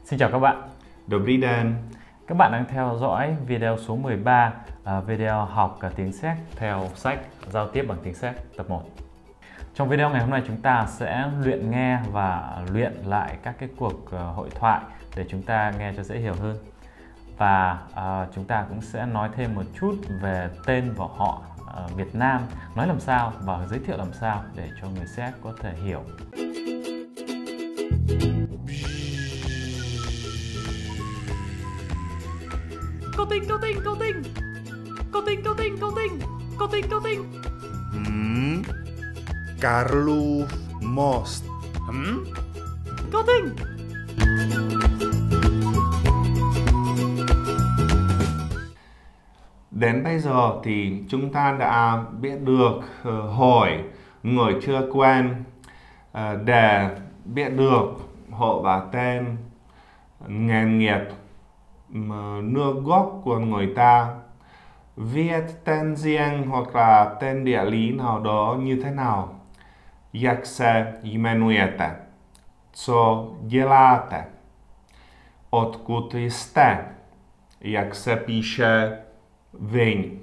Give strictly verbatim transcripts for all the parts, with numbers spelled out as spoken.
Xin chào các bạn. Dobrý den. Các bạn đang theo dõi video số mười ba, uh, video học cả tiếng Séc theo sách Giao tiếp bằng tiếng Séc tập một. Trong video ngày hôm nay chúng ta sẽ luyện nghe và luyện lại các cái cuộc uh, hội thoại để chúng ta nghe cho dễ hiểu hơn. Và uh, chúng ta cũng sẽ nói thêm một chút về tên và họ uh, Việt Nam, nói làm sao và giới thiệu làm sao để cho người Séc có thể hiểu. Câu tinh, câu tinh, câu tinh. Câu tinh, câu tinh, câu tinh. Câu tinh, câu tinh. Hmm. Karlův most. Hmm? Câu tinh. Đến bây giờ thì chúng ta đã biết được uh, hỏi người chưa quen uh, để biết được họ và tên, nghề nghiệp, nước gốc của người ta, viết tên riêng hoặc là tên địa lý nào đó như thế nào. Jak se jmenujete? Co děláte? Odkud jste? Jak se píše viň?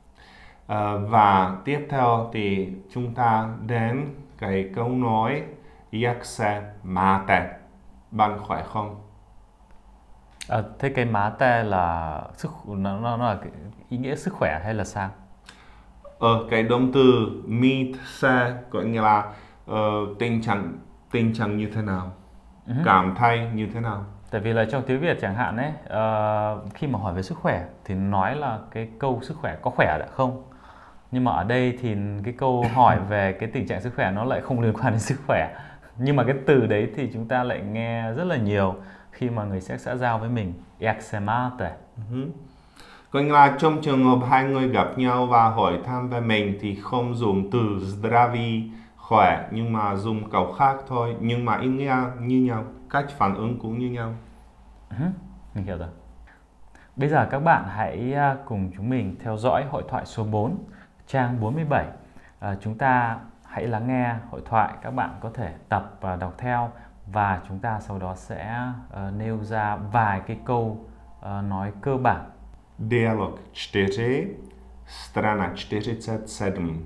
Và tiếp theo thì chúng ta đến cái câu nói Jak se máte? Bạn khỏe không? À, thế cái máte là sức nó, nó, nó là cái ý nghĩa sức khỏe hay là sao? Ờ, cái động từ mít se có nghĩa là uh, tình trạng tình trạng như thế nào, uh-huh. cảm thấy như thế nào. Tại vì là trong tiếng Việt chẳng hạn ấy, uh, khi mà hỏi về sức khỏe thì nói là cái câu sức khỏe có khỏe đã không? Nhưng mà ở đây thì cái câu hỏi về cái tình trạng sức khỏe nó lại không liên quan đến sức khỏe. Nhưng mà cái từ đấy thì chúng ta lại nghe rất là nhiều khi mà người Séc xã giao với mình. Jak se máte? Uh-huh. Có nghĩa là trong trường hợp hai người gặp nhau và hỏi thăm về mình thì không dùng từ zdraví, khỏe, nhưng mà dùng câu khác thôi, nhưng mà ý nghĩa như nhau, cách phản ứng cũng như nhau. Uh-huh. Mình hiểu rồi. Bây giờ các bạn hãy cùng chúng mình theo dõi hội thoại số bốn, trang bốn mươi bảy. À, chúng ta hãy lắng nghe hội thoại, các bạn có thể tập và đọc theo và chúng ta sau đó sẽ uh, nêu ra vài cái câu uh, nói cơ bản. Dialog čtyři, strana čtyřicet sedm.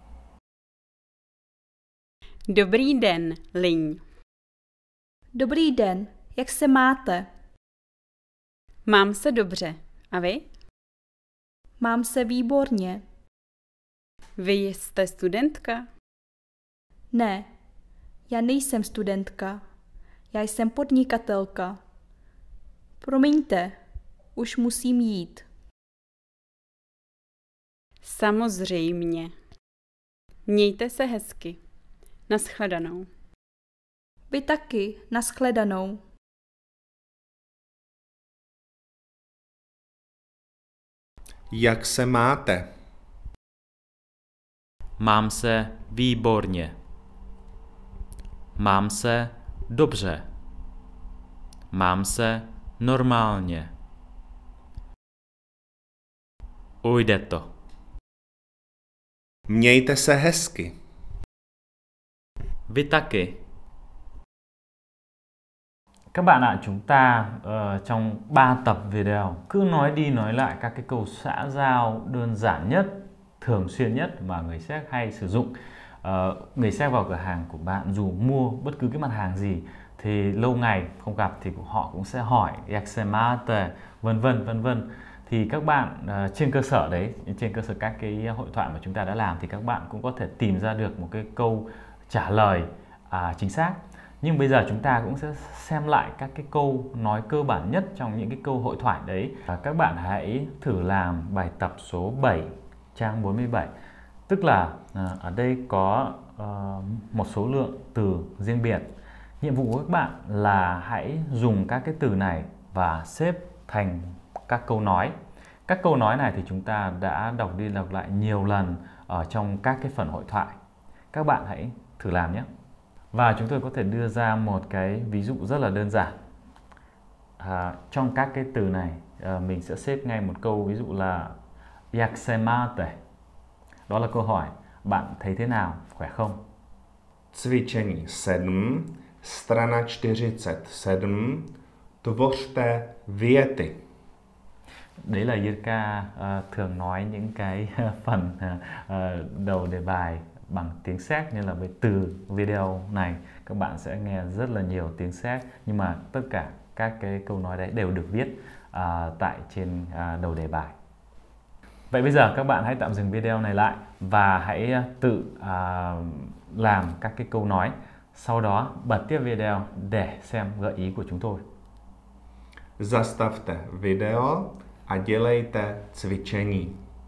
Dobrý den, Liň. Dobrý den, jak se máte? Mám se dobře. A vy? Mám se výborně. Vy jste studentka? Ne, já nejsem studentka. Já jsem podnikatelka. Promiňte, už musím jít. Samozřejmě. Mějte se hezky. Naschledanou. Vy taky, naschledanou. Jak se máte? Mám se výborně. Mám se dobře. Mám se normálně. Ujde to. Mějte se hezky. Vy taky. Các bạn ạ, chúng ta uh, trong ba tập video cứ nói đi nói lại các cái câu xã giao đơn giản nhất, thường xuyên nhất mà người Séc hay sử dụng. Uh, người Séc vào cửa hàng của bạn dù mua bất cứ cái mặt hàng gì thì lâu ngày không gặp thì họ cũng sẽ hỏi Jak se máte, vân vân vân vân. Thì các bạn uh, trên cơ sở đấy, trên cơ sở các cái hội thoại mà chúng ta đã làm thì các bạn cũng có thể tìm ra được một cái câu trả lời à, chính xác. Nhưng bây giờ chúng ta cũng sẽ xem lại các cái câu nói cơ bản nhất trong những cái câu hội thoại đấy. Và các bạn hãy thử làm bài tập số bảy, trang bốn mươi bảy. Tức là à, ở đây có uh, một số lượng từ riêng biệt. Nhiệm vụ của các bạn là hãy dùng các cái từ này và xếp thành các câu nói. Các câu nói này thì chúng ta đã đọc đi đọc lại nhiều lần ở trong các cái phần hội thoại. Các bạn hãy thử làm nhé. Và chúng tôi có thể đưa ra một cái ví dụ rất là đơn giản. À, trong các cái từ này à, mình sẽ xếp ngay một câu ví dụ là Jak se máte? Đó là câu hỏi bạn thấy thế nào, khỏe không? Cvičení sedm, strana čtyřicet sedm, Tvořte věty. Đấy là Jirka uh, thường nói những cái phần uh, đầu đề bài bằng tiếng Séc, như là từ video này các bạn sẽ nghe rất là nhiều tiếng Séc, nhưng mà tất cả các cái câu nói đấy đều được viết uh, tại trên uh, đầu đề bài. Vậy bây giờ các bạn hãy tạm dừng video này lại và hãy tự uh, làm các cái câu nói, sau đó bật tiếp video để xem gợi ý của chúng tôi. Zastavte video a dělejte cvičení.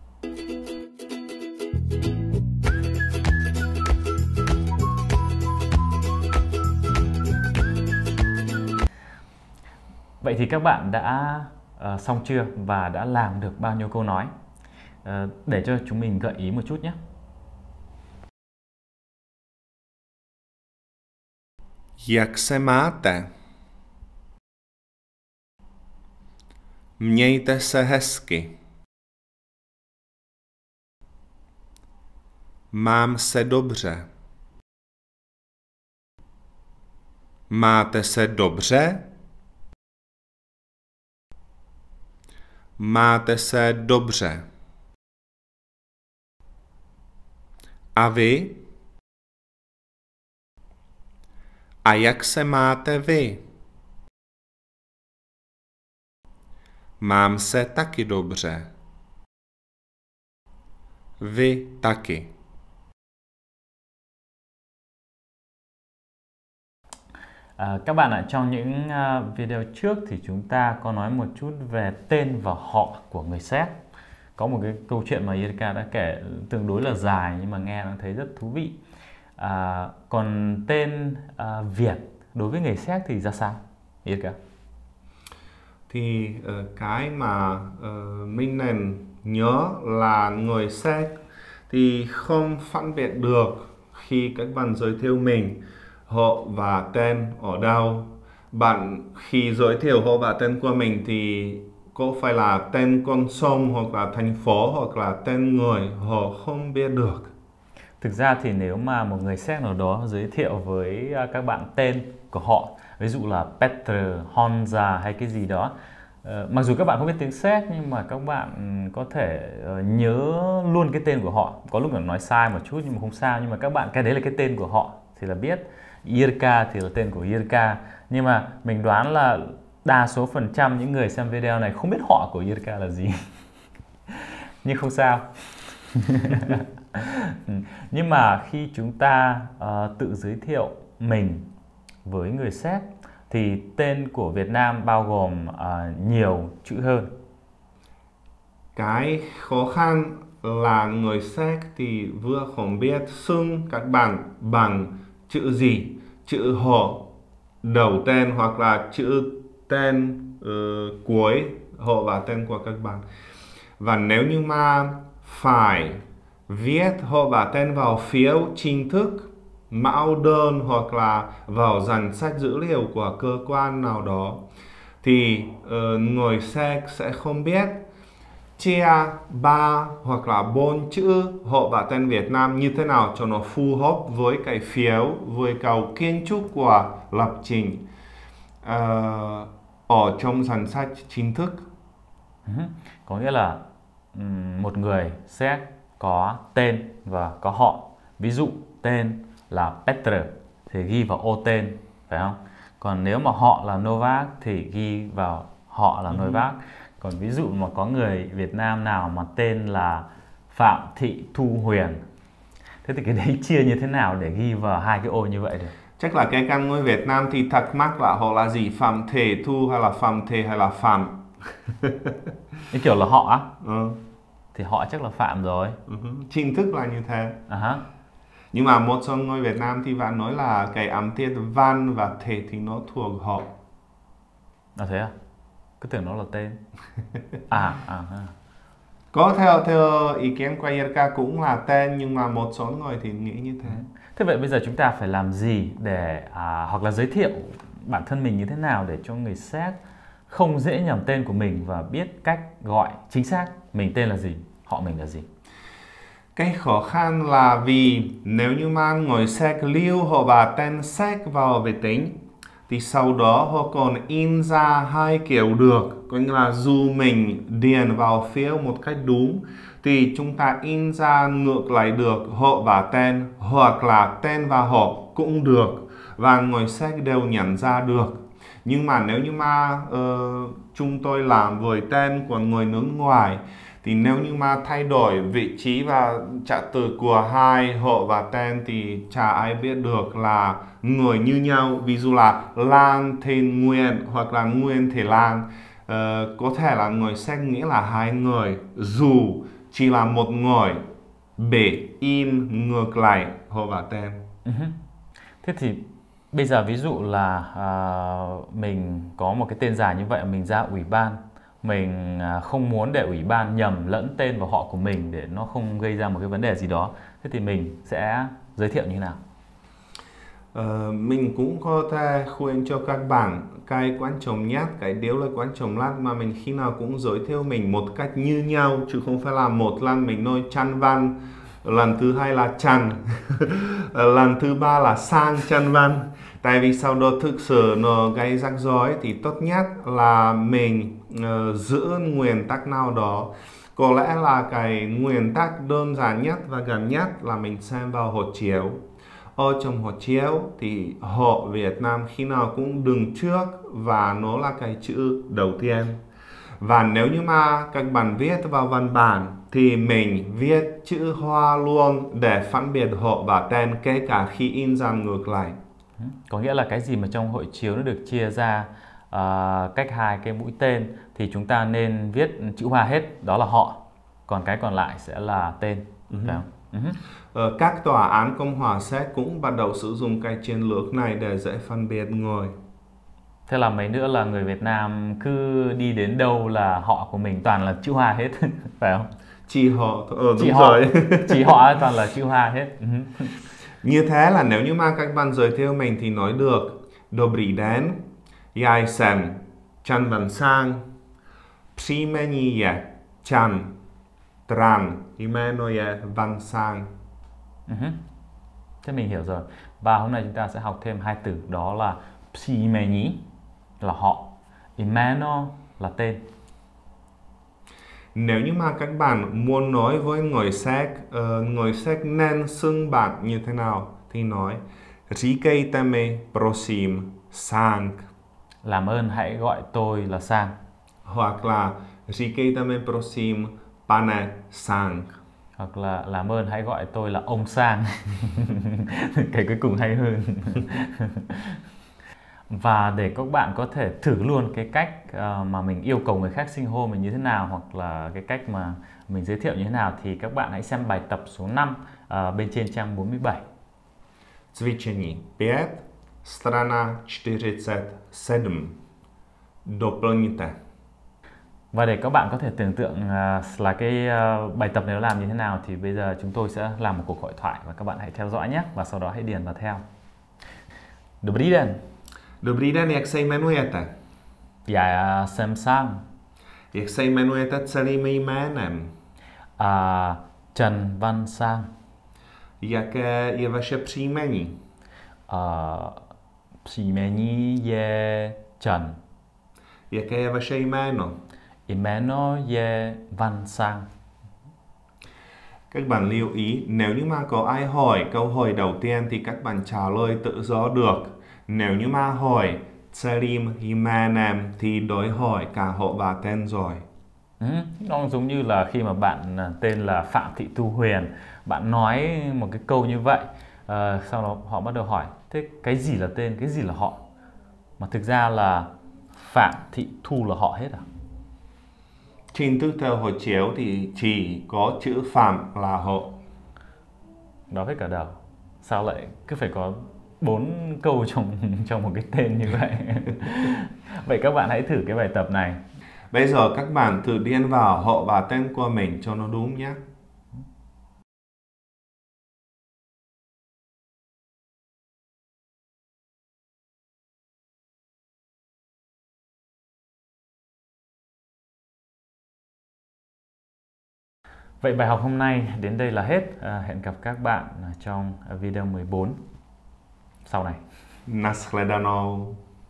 Vậy thì các bạn đã uh, xong chưa và đã làm được bao nhiêu câu nói? Uh, để cho chúng mình gợi ý một chút nhé. Jak se máte? Mějte se hezky. Mám se dobře. Máte se dobře? Máte se dobře. A vy? A jak se máte vy? Mám se taky dobře. Vy taky. À, các bạn ạ, trong những uh, video trước thì chúng ta có nói một chút về tên và họ của người Séc. Có một cái câu chuyện mà Jirka đã kể tương đối là dài nhưng mà nghe nó thấy rất thú vị. À, còn tên uh, Việt đối với người Séc thì ra sao, Jirka? Thì uh, cái mà uh, mình nên nhớ là người Séc thì không phân biệt được khi các bạn giới thiệu mình họ và tên ở đâu. Bạn khi giới thiệu họ và tên của mình thì có phải là tên con sông hoặc là thành phố hoặc là tên người họ không biết được. Thực ra thì nếu mà một người Séc nào đó giới thiệu với các bạn tên của họ, ví dụ là Petr, Honza hay cái gì đó, uh, mặc dù các bạn không biết tiếng Séc nhưng mà các bạn có thể uh, nhớ luôn cái tên của họ. Có lúc là nói sai một chút nhưng mà không sao, nhưng mà các bạn cái đấy là cái tên của họ thì là biết. Jirka thì là tên của Jirka, nhưng mà mình đoán là đa số phần trăm những người xem video này không biết họ của Jirka là gì. Nhưng không sao. Nhưng mà khi chúng ta uh, tự giới thiệu mình với người Séc thì tên của Việt Nam bao gồm uh, nhiều chữ hơn. Cái khó khăn là người Séc thì vừa không biết xưng các bạn bằng chữ gì, chữ họ đầu tên hoặc là chữ tên uh, cuối họ và tên của các bạn. Và nếu như mà phải viết họ và tên vào phiếu chính thức, mẫu đơn hoặc là vào danh sách dữ liệu của cơ quan nào đó thì uh, người Séc sẽ không biết chia ba hoặc là bốn chữ họ và tên Việt Nam như thế nào cho nó phù hợp với cái phiếu, với cầu kiến trúc của lập trình uh, ở trong danh sách chính thức. Uh-huh. Có nghĩa là um, một người Séc có tên và có họ. Ví dụ tên là Petr thì ghi vào ô tên, phải không? Còn nếu mà họ là Novak thì ghi vào họ là uh-huh. Novak. Còn ví dụ mà có người Việt Nam nào mà tên là Phạm Thị Thu Huyền, thế thì cái đấy chia như thế nào để ghi vào hai cái ô như vậy được? Chắc là cái căn người Việt Nam thì thắc mắc là họ là gì, Phạm Thể Thu hay là Phạm Thể hay là Phạm. Cái kiểu là họ á? Ừ. Thì họ chắc là Phạm rồi. Uh-huh. Chính thức là như thế. Uh-huh. Nhưng mà một số người Việt Nam thì bạn nói là cái âm tiết văn và thể thì nó thuộc họ. À thế à? Cứ tưởng nó là tên. À, à, à. Có theo theo ý kiến của Jirka cũng là tên, nhưng mà một số người thì nghĩ như thế. Thế vậy bây giờ chúng ta phải làm gì để à, hoặc là giới thiệu bản thân mình như thế nào để cho người Séc không dễ nhầm tên của mình và biết cách gọi chính xác mình tên là gì, họ mình là gì? Cái khó khăn là vì nếu như mà người Séc lưu họ và tên Séc vào máy tính thì sau đó họ còn in ra hai kiểu được. Có nghĩa là dù mình điền vào phiếu một cách đúng thì chúng ta in ra ngược lại được họ và tên, hoặc là tên và họ cũng được, và người sách đều nhận ra được. Nhưng mà nếu như mà uh, chúng tôi làm với tên của người nước ngoài thì nếu như mà thay đổi vị trí và trạng từ của hai họ và tên thì chả ai biết được là người như nhau. Ví dụ là Lan thì Nguyên hoặc là Nguyên thì Lan. Uh, có thể là người sách nghĩ là hai người, dù chỉ là một người để in ngược lại họ và tên. Uh-huh. Thế thì bây giờ ví dụ là uh, mình có một cái tên dài như vậy, mình ra ủy ban, mình uh, không muốn để ủy ban nhầm lẫn tên và họ của mình để nó không gây ra một cái vấn đề gì đó, thế thì mình sẽ giới thiệu như thế nào? Uh, mình cũng có thể khuyên cho các bạn cái quan trọng nhất, cái điều là quan trọng nhất mà mình khi nào cũng giới thiệu mình một cách như nhau, chứ không phải là một lần mình nói Trần Văn, lần thứ hai là Trần, lần thứ ba là sang Trần Văn. Tại vì sau đó thực sự nó gây rắc rối thì tốt nhất là mình uh, giữ nguyên tắc nào đó. Có lẽ là cái nguyên tắc đơn giản nhất và gần nhất là mình xem vào hộ chiếu. Ở trong hộ chiếu thì họ Việt Nam khi nào cũng đứng trước và nó là cái chữ đầu tiên. Và nếu như mà các bạn viết vào văn bản thì mình viết chữ Hoa luôn để phân biệt họ và tên, kể cả khi in ra ngược lại. Có nghĩa là cái gì mà trong hộ chiếu nó được chia ra uh, cách hai cái mũi tên thì chúng ta nên viết chữ Hoa hết, đó là họ. Còn cái còn lại sẽ là tên. Uh-huh. Phải không? Uh-huh. Ờ, các tòa án Cộng hòa Séc cũng bắt đầu sử dụng cái chiến lược này để dễ phân biệt người. Thế là mấy nữa là người Việt Nam cứ đi đến đâu là họ của mình toàn là chữ Hoa hết, phải không? Chỉ họ, ờ, đúng chỉ họ, rồi. Chỉ họ toàn là chữ Hoa hết. Uh-huh. Như thế là nếu như mà các bạn giới thiệu mình thì nói được: Dobrý den, já jsem Trần Văn Sang, příjmení je Trần, Tran, jméno je Văn Sang. Uh-huh. Thế mình hiểu rồi. Và hôm nay chúng ta sẽ học thêm hai từ, đó là příjmení là họ, jméno là tên. Nếu như mà các bạn muốn nói với người Séc, uh, người Séc nên xưng bạn như thế nào thì nói: Říkejte mi prosím Sang. Làm ơn hãy gọi tôi là Sang. Hoặc là Říkejte mi prosím pane Sang. Hoặc là làm ơn hãy gọi tôi là ông Sang. Cái cuối cùng hay hơn. Và để các bạn có thể thử luôn cái cách uh, mà mình yêu cầu người khác xưng hô mình như thế nào, hoặc là cái cách mà mình giới thiệu như thế nào, thì các bạn hãy xem bài tập số năm uh, bên trên trang bốn mươi bảy. Cvičení pět, strana čtyřicet sedm. Doplňte. Và để các bạn có thể tưởng tượng uh, là cái uh, bài tập này nó làm như thế nào thì bây giờ chúng tôi sẽ làm một cuộc hội thoại và các bạn hãy theo dõi nhé, và sau đó hãy điền vào theo. Dobrý den. Dobrý den, jak se jmenujete? Já jsem Sang. Jak se jmenujete celým jménem? A Trần Văn Sang. Jaké je vaše příjmení? A příjmení je Trần. Jaké je vaše jméno? Jméno je Văn Sang. Các bạn lưu ý, nếu như mà có ai hỏi câu hỏi đầu tiên thì các bạn trả lời tự do được. Nếu như mà hỏi celým jménem thì đối hỏi cả họ và tên rồi. Ừ, nó giống như là khi mà bạn tên là Phạm Thị Thu Huyền, bạn nói một cái câu như vậy, à, sau đó họ bắt đầu hỏi thế cái gì là tên, cái gì là họ, mà thực ra là Phạm Thị Thu là họ hết à? Trên tư tờ hộ chiếu thì chỉ có chữ Phạm là họ. Đó hết cả đầu. Sao lại cứ phải có bốn câu trong trong một cái tên như vậy? Vậy các bạn hãy thử cái bài tập này. Bây giờ các bạn thử điền vào họ và tên của mình cho nó đúng nhé. Vậy bài học hôm nay đến đây là hết. À, hẹn gặp các bạn trong video mười bốn sau này. Nashledanou.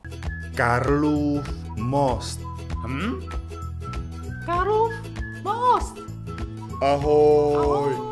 Karlův most. Hm? Karlův most. Ahoj. Ahoj.